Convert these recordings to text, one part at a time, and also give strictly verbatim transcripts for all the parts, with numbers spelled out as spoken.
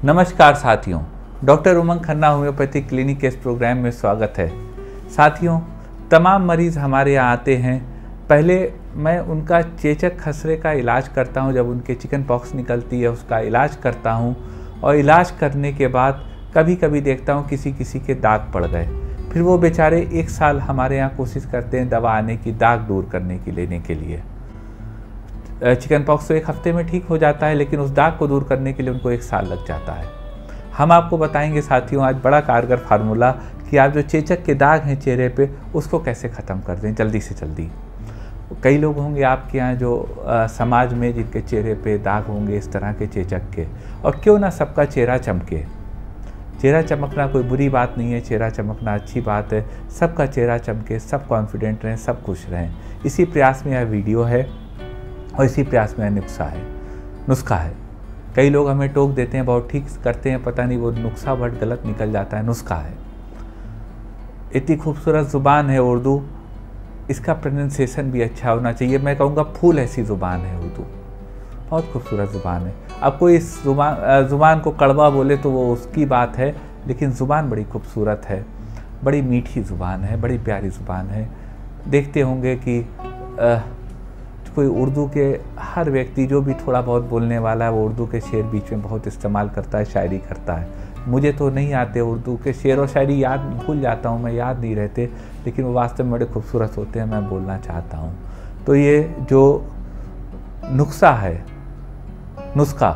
नमस्कार साथियों, doctor Umang Khanna homeopathic clinic के इस प्रोग्राम में स्वागत है। साथियों, तमाम मरीज़ हमारे यहाँ आते हैं। पहले मैं उनका चेचक खसरे का इलाज करता हूँ। जब उनके चिकन पॉक्स निकलती है उसका इलाज करता हूँ, और इलाज करने के बाद कभी कभी देखता हूँ किसी किसी के दाग पड़ गए। फिर वो बेचारे एक साल हमारे यहाँ कोशिश करते हैं दवा आने की, दाग दूर करने की लेने के लिए। चिकन पॉक्स तो एक हफ्ते में ठीक हो जाता है, लेकिन उस दाग को दूर करने के लिए उनको एक साल लग जाता है। हम आपको बताएंगे साथियों आज बड़ा कारगर फार्मूला कि आप जो चेचक के दाग हैं चेहरे पे उसको कैसे ख़त्म कर दें जल्दी से जल्दी। कई लोग होंगे आपके यहाँ जो आ, समाज में जिनके चेहरे पे दाग होंगे इस तरह के चेचक के, और क्यों ना सबका चेहरा चमके। चेहरा चमकना कोई बुरी बात नहीं है, चेहरा चमकना अच्छी बात है। सबका चेहरा चमके, सब कॉन्फिडेंट रहें, सब खुश रहें। इसी प्रयास में यह वीडियो है और इसी प्रयास में नुस्खा है नुस्खा है कई लोग हमें टोक देते हैं, बहुत ठीक करते हैं, पता नहीं वो नुस्खा बहुत गलत निकल जाता है। नुस्खा है, इतनी खूबसूरत ज़ुबान है उर्दू, इसका प्रोनाउंसिएशन भी अच्छा होना चाहिए। मैं कहूँगा फूल ऐसी ज़ुबान है उर्दू, बहुत खूबसूरत ज़ुबान है। अब कोई इस ज़ुबान ज़ुबान को कड़वा बोले तो वो उसकी बात है, लेकिन ज़ुबान बड़ी खूबसूरत है, बड़ी मीठी ज़ुबान है, बड़ी प्यारी ज़ुबान है। देखते होंगे कि आ, कोई उर्दू के हर व्यक्ति जो भी थोड़ा बहुत बोलने वाला है वो उर्दू के शेर बीच में बहुत इस्तेमाल करता है, शायरी करता है। मुझे तो नहीं आते उर्दू के शेर और शायरी, याद भूल जाता हूँ मैं, याद नहीं रहते, लेकिन वो वास्तव में बड़े खूबसूरत होते हैं, मैं बोलना चाहता हूँ। तो ये जो नुस्खा है नुस्खा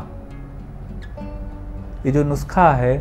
ये जो नुस्खा है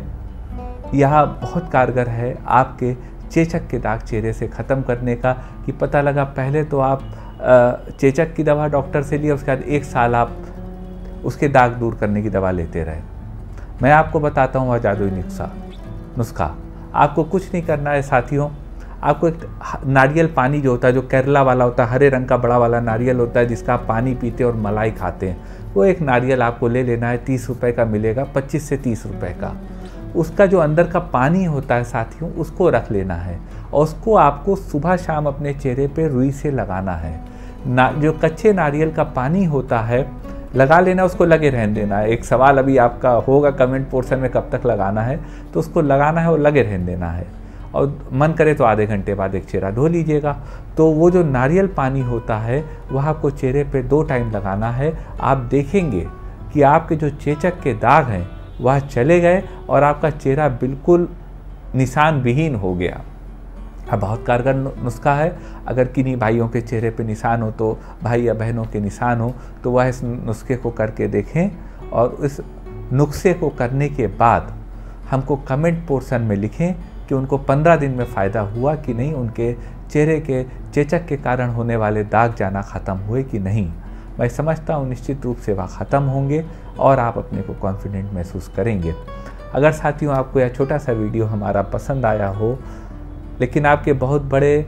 यह बहुत कारगर है आपके चेचक के दाग चेहरे से ख़त्म करने का। कि पता लगा पहले तो आप चेचक की दवा डॉक्टर से लिए, उसके बाद एक साल आप उसके दाग दूर करने की दवा लेते रहे। मैं आपको बताता हूँ वह जादुई नुस्खा नुस्खा आपको कुछ नहीं करना है साथियों। आपको एक नारियल पानी जो होता है, जो केरला वाला होता है, हरे रंग का बड़ा वाला नारियल होता है जिसका आप पानी पीते और मलाई खाते हैं, वो एक नारियल आपको ले लेना है। तीस रुपये का मिलेगा, पच्चीस से तीस रुपये का। उसका जो अंदर का पानी होता है साथियों उसको रख लेना है, और उसको आपको सुबह शाम अपने चेहरे पे रुई से लगाना है। ना जो कच्चे नारियल का पानी होता है लगा लेना, उसको लगे रहने देना है। एक सवाल अभी आपका होगा कमेंट पोर्शन में, कब तक लगाना है, तो उसको लगाना है और लगे रहने देना है, और मन करे तो आधे घंटे बाद एक चेहरा धो लीजिएगा। तो वो जो नारियल पानी होता है वह आपको चेहरे पे दो टाइम लगाना है। आप देखेंगे कि आपके जो चेचक के दाग हैं वह चले गए और आपका चेहरा बिल्कुल निशान विहीन हो गया। अब बहुत कारगर नुस्खा है। अगर किन्हीं भाइयों के चेहरे पे निशान हो, तो भाई या बहनों के निशान हो, तो वह इस नुस्खे को करके देखें, और इस नुस्खे को करने के बाद हमको कमेंट पोर्शन में लिखें कि उनको पंद्रह दिन में फ़ायदा हुआ कि नहीं, उनके चेहरे के चेचक के कारण होने वाले दाग जाना ख़त्म हुए कि नहीं। मैं समझता हूँ निश्चित रूप से वह ख़त्म होंगे और आप अपने को कॉन्फिडेंट महसूस करेंगे। अगर साथियों आपको यह छोटा सा वीडियो हमारा पसंद आया हो, लेकिन आपके बहुत बड़े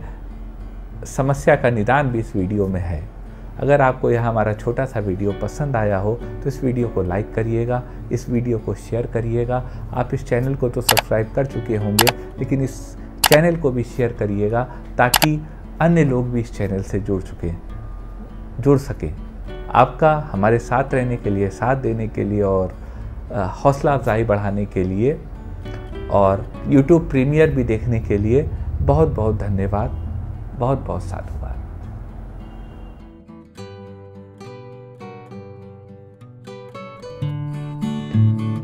समस्या का निदान भी इस वीडियो में है, अगर आपको यह हमारा छोटा सा वीडियो पसंद आया हो तो इस वीडियो को लाइक करिएगा, इस वीडियो को शेयर करिएगा। आप इस चैनल को तो सब्सक्राइब कर चुके होंगे, लेकिन इस चैनल को भी शेयर करिएगा ताकि अन्य लोग भी इस चैनल से जुड़ चुके जुड़ सकें। आपका हमारे साथ रहने के लिए, साथ देने के लिए और हौसला अफजाई बढ़ाने के लिए और यूट्यूब प्रीमियर भी देखने के लिए बहुत बहुत धन्यवाद, बहुत बहुत साधुवाद। Thank you.